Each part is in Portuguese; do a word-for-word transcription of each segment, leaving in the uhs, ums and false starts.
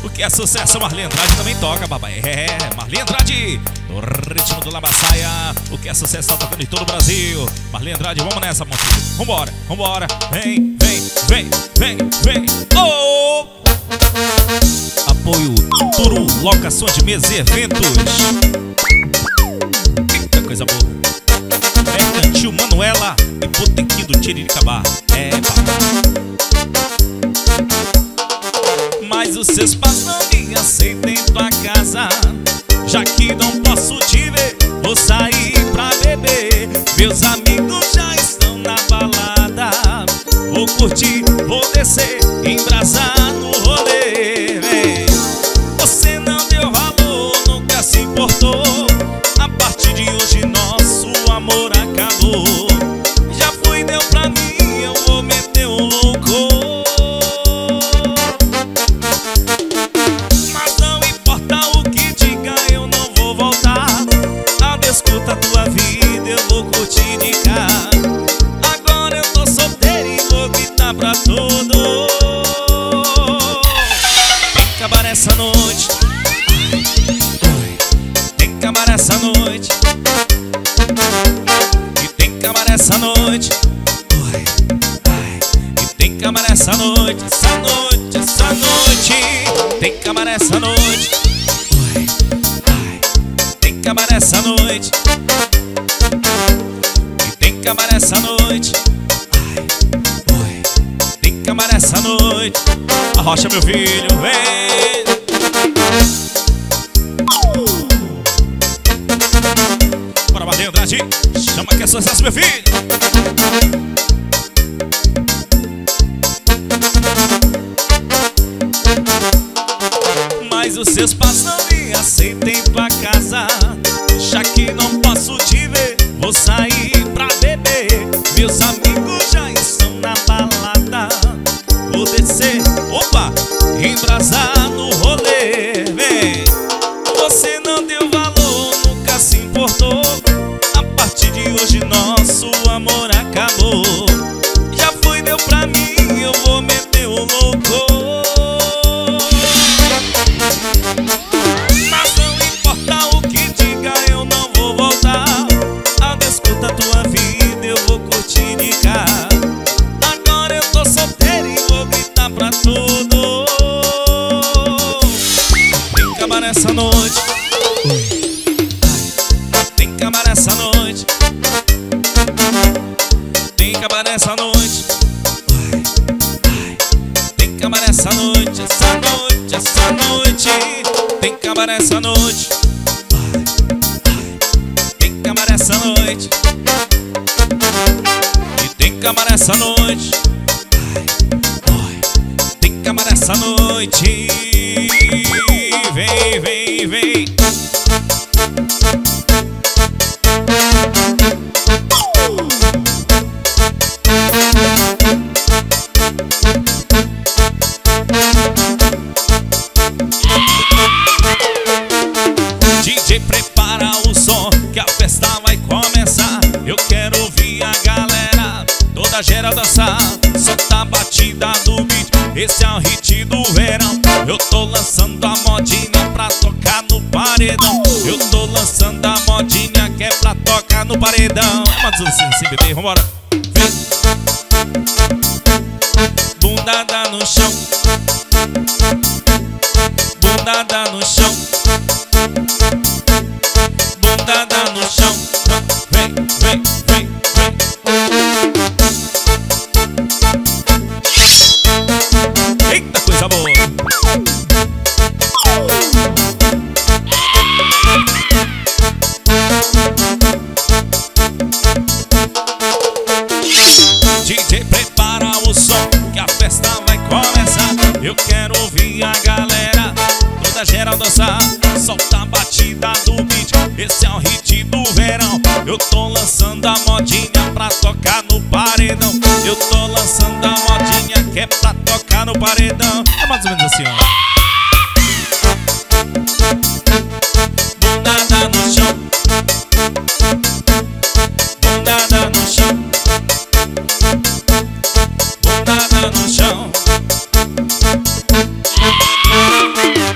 O que é sucesso, Marli Andrade também toca, papai. É, Marli Andrade, no ritmo do Lambaçaia. O que é sucesso, tá tocando em todo o Brasil. Marli Andrade, vamos nessa, meu filho. Vambora, vambora. Vem, vem, vem, vem, vem. Oh! Apoio Turu, locação de mesas e eventos. Eita, coisa boa. Mercantil Manuela e Botequim do Tiriricabar. É, papai. Mas os seus pais não me aceitam em tua casa. Já que não posso te ver, vou sair pra beber. Meus amigos já estão na balada. Vou curtir, vou descer, embrasar no rolê. Vem. Você não deu valor, nunca se importou. A partir de hoje nosso amor acabou. Já foi, deu pra mim, eu vou meter um louco. Escuta a tua vida, eu vou curtir de cá. Agora eu tô solteiro e vou gritar pra todo. Tem que acabar essa noite. Tem que acabar essa noite. E tem que acabar essa noite. E tem que acabar essa noite. Essa noite, essa noite. Tem que acabar essa noite. Tem que acabar essa noite. E tem que acabar essa noite. Ai, oi. Tem que acabar essa noite. Arrocha, meu filho, vem. Bora, Marli Andrade. Chama que é sucesso, meu filho. Mas os seus pais não me aceitam em tua casa. Já que não posso te ver, vou sair pra beber. Meus amigos já estão na balada. Vou descer, opa, embrasar no rolê. Vem. Você não deu valor, nunca se importou. A partir de hoje nosso amor acabou. Já foi, deu pra mim, eu vou meter o louco. Mas não importa o que diga, eu não vou voltar. Escuta a tua vida, eu vou curtir de cá. Agora eu tô solteiro e vou gritar pra todo. Tem que acabar essa noite. Tem que acabar essa noite. Tem que acabar essa noite. Tem que acabar essa noite. Essa noite, essa noite. Tem que acabar essa noite. Tem que acabar essa noite. E tem que acabar essa noite. Tem que acabar essa noite. Vem, vem, vem. D J, prepara o som que a festa vai começar. Eu quero ouvir a galera toda geral dançar. Solta a batida do beat, esse é o hit do verão. Eu tô lançando a modinha pra tocar no paredão. Eu tô lançando a modinha que é pra tocar no paredão. Mas assim, sim, bebê, vambora. Vem. Bundada no chão. Bundada no chão. Bundada no chão. Vem, vem, vem, vem. Eita, coisa boa. D J, prepara o som que a festa vai começar. Eu quero ouvir a galera toda geral dançar. Solta a batida do beat, esse é o hit do verão. Eu tô lançando a modinha pra tocar no paredão. Eu tô lançando a modinha que é pra tocar no paredão. É mais ou menos assim, ó. Bundada no chão. Bundada no chão. Bundada no chão.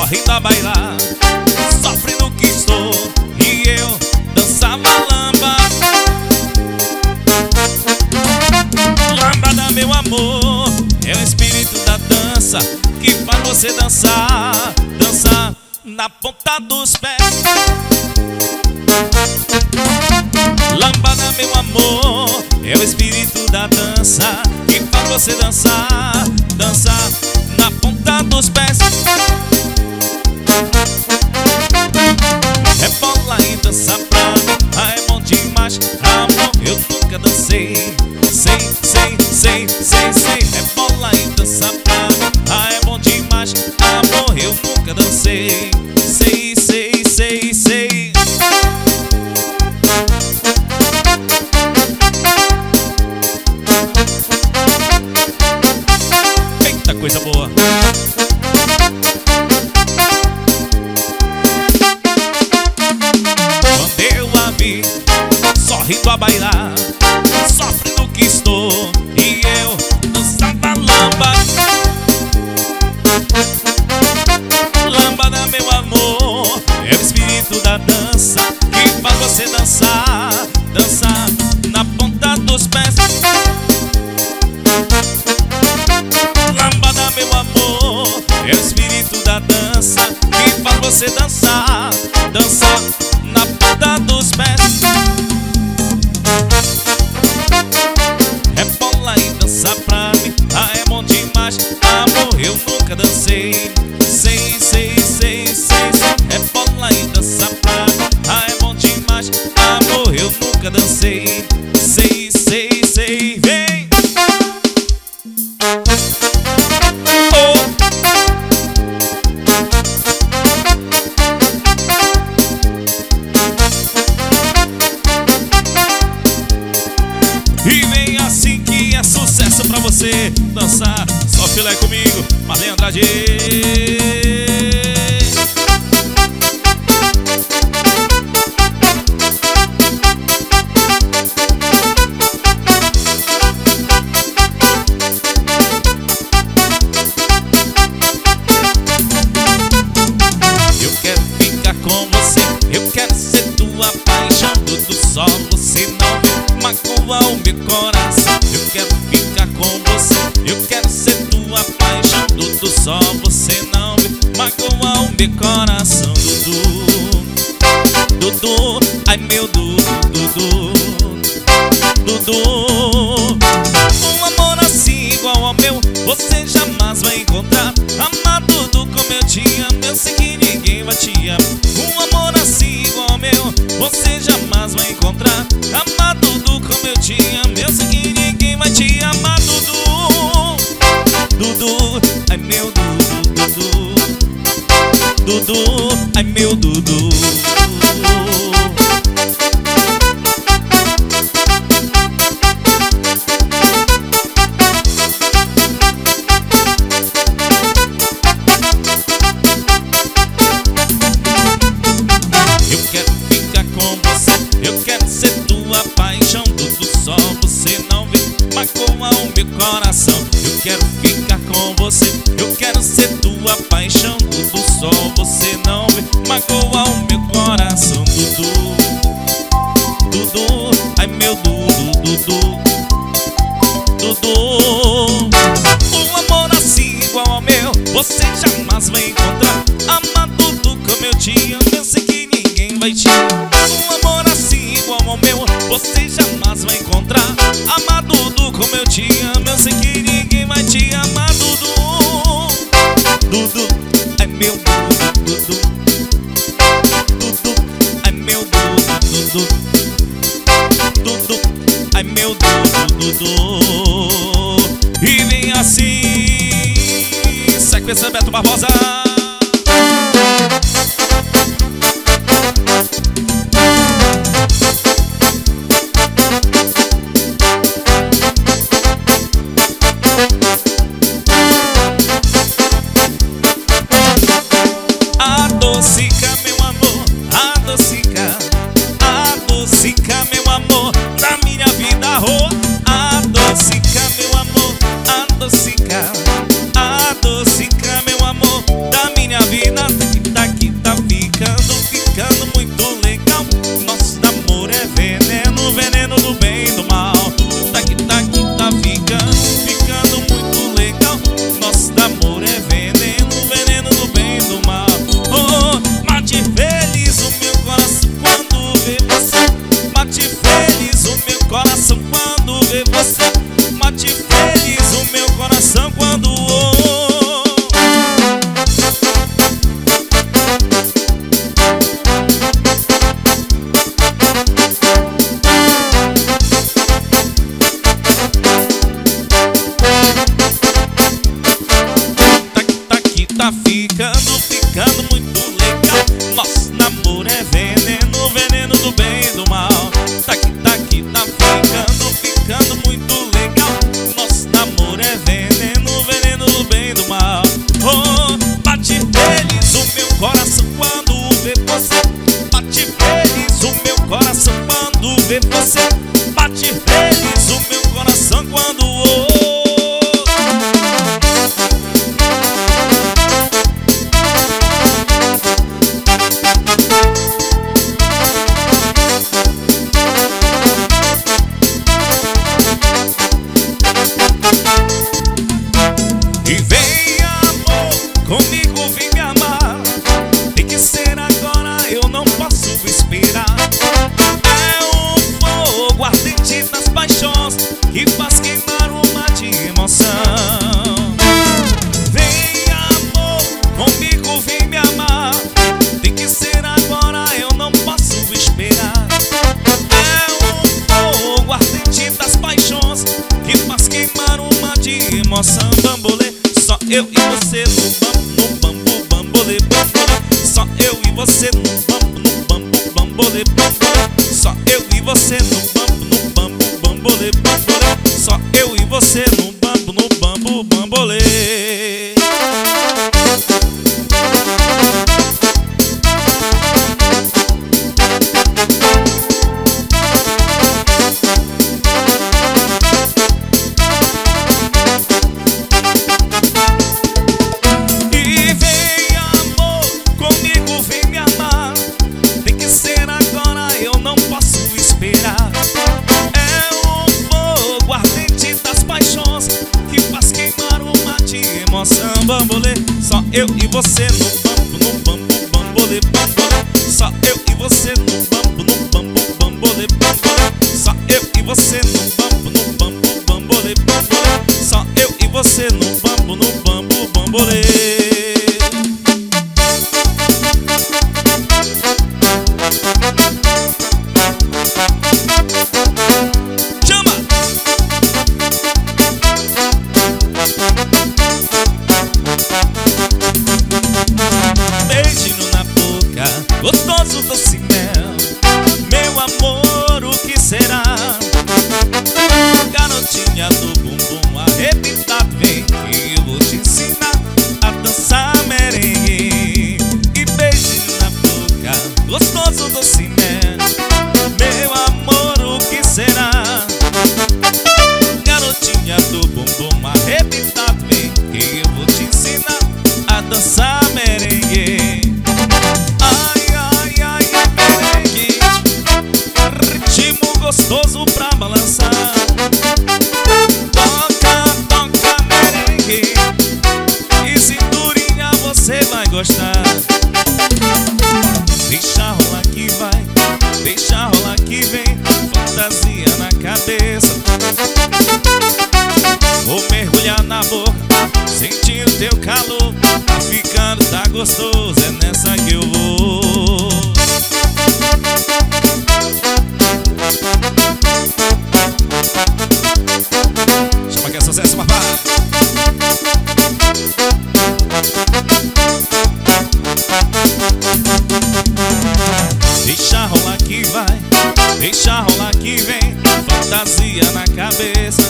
sorrindo a bailar, sofre no que estou, e eu dançava lambada. Lambada, meu amor, é o espírito da dança que faz você dançar, dançar na ponta dos pés. Lambada, meu amor, é o espírito da dança que faz você dançar, dançar na ponta dos pés. Rebola e dança pra mim, ah, é bom demais. Amor, eu nunca dancei, sei, sei, sei, sei, sei. Rebola e dança pra mim, ah, é bom demais. Amor, eu nunca dancei, sei, sei, sei, sei. Eita, coisa boa. Quando eu a vi sorrindo a bailar, sofre no que estou, e eu dançava lambada. Lambada, meu amor, é o espírito da dança que faz você dançar, dançar na ponta dos pés. Lambada, meu amor, é o espírito da dança que faz você dançar, dançar na ponta dos pés. Rebola e dança pra mim, ah, é bom demais. Amor, eu nunca dancei, sei, sei, sei, sei, sei. Rebola e dança pra mim, ah, é bom demais. Amor, eu nunca dancei, sei, sei, sei, vem. Oh. E vem assim que é sucesso pra você dançar. Só filé comigo, Marlene Andrade. Eu quero ficar com você, eu quero ser tua paixão. Tudo só você não vê, magoa o meu coração. Eu quero ficar com você, eu quero ser tua paixão. Dudu, só você não vê, magoa o meu coração. Dudu, Dudu, ai meu Dudu, Dudu, Dudu. Um amor assim igual ao meu você jamais vai encontrar. Amar Dudu como eu te amo, eu sei que ninguém vai te amar. Um amor assim igual ao meu você jamais vai encontrar. Amar Dudu como eu te amo, eu sei que ninguém vai te amar. Dudu, Dudu, ai meu Dudu, Dudu, Dudu, ai meu Dudu. Eu quero ficar com você, eu quero ser tua paixão. Dudu, só você não vê, magoa o meu coração. Eu quero ficar com você, eu quero ser tua paixão. Dudu, só você não vê, magoa o meu coração. Dudu, Dudu, ai meu Dudu, Dudu, Dudu. Um amor assim igual ao meu você jamais vai encontrar. Amar Dudu como eu te amo, eu sei que ninguém vai te amar. Um amor assim igual ao meu você jamais vai encontrar. Amar Dudu como eu te amo, eu sei que ninguém vai te amar. Dudu, Dudu, ai meu Dudu, Dudu, Dudu, ai meu Dudu, Dudu, Dudu, ai meu Dudu, Dudu. E vem assim, sequência Beto Barbosa. Adocica, meu amor, adocica, adocica, meu amor, da minha vida, oh. Adocica, meu amor, adocica, adocica, meu amor, da minha vida. ficando, ficando muito legal. Nosso namoro é veneno, veneno do bem e do mal. Tá aqui, tá aqui, tá ficando, ficando muito legal. Nosso namoro é veneno, veneno do bem e do mal. Oh, bate feliz o meu coração quando vê você. Bate feliz o meu coração quando vê você. Bate feliz o meu coração quando ouve. E vem amor, comigo vem me amar. Tem que ser agora, eu não posso esperar. É o fogo ardente das paixões que faz queimar uma de emoção. Vem amor, comigo vem me amar. Tem que ser agora, eu não posso esperar. É o fogo ardente das paixões que faz queimar uma de emoção. Bambolê, só eu e você no bambu, no bambu, bambolê, bambolê. Só eu e você no bambu, no bambu, bambolê, bambolê. Só eu e você no bambu, no bambu, bambolê, bambolê. Só eu e você no bambu, no bambu, bambolê. Bambolê, só eu e você no bambu, no bambu, bambolê, bambolê. Só eu e você no bambu, no bambu, bambolê, bambolê. Só eu e você no bambu, no bambu, bambolê, bambolê. Só eu e você no bambu, no bambu, bambolê. Gostoso doce mel, meu amor, o que será? Garotinha do bumbum arrebitado, vem que eu vou te ensinar a dançar merengue. E beijinho na boca, gostoso doce mel, meu amor, o que será? Garotinha do bumbum arrebitado, vem que eu vou te ensinar a dançar merengue. Gostoso pra balançar. Toca, toca merengue. E cinturinha você vai gostar. Deixa rolar que vai, deixa rolar que vem. Fantasia na cabeça. Vou mergulhar na boca, sentir o teu calor. Tá ficando, tá gostoso, é nessa que eu vou. Chama que é sucesso, papai. Deixa rolar que vai, deixa rolar que vem. Fantasia na cabeça.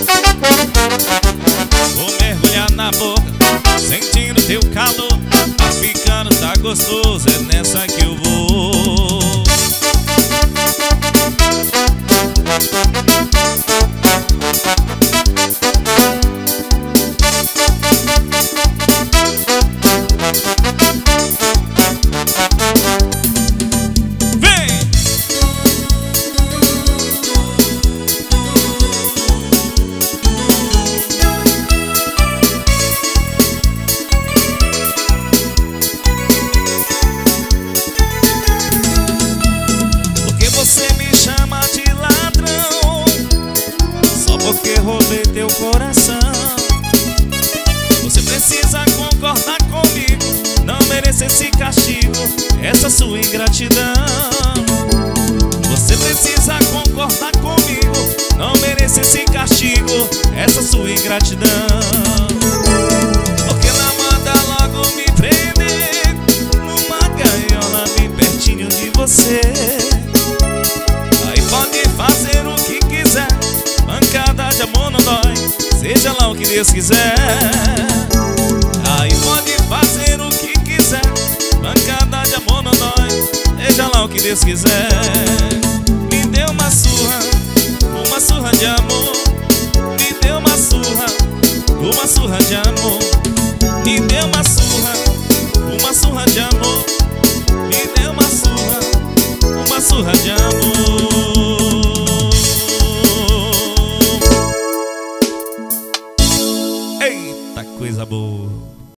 Vou mergulhar na boca, sentindo teu calor. Tá ficando, tá gostoso, é nessa que eu vou. Porque roubei teu coração. Você precisa concordar comigo, não merece esse castigo, essa sua ingratidão. Você precisa concordar comigo, não merece esse castigo, essa sua ingratidão. Porque ela manda logo me prender. que Deus quiser. Aí pode fazer o que quiser, pancada de amor não dói, seja lá o que Deus quiser. Me deu uma surra, uma surra de amor. Me deu uma surra, uma surra de amor. Me deu uma surra, uma surra de amor. Me deu uma surra, uma surra de amor. Eita coisa boa.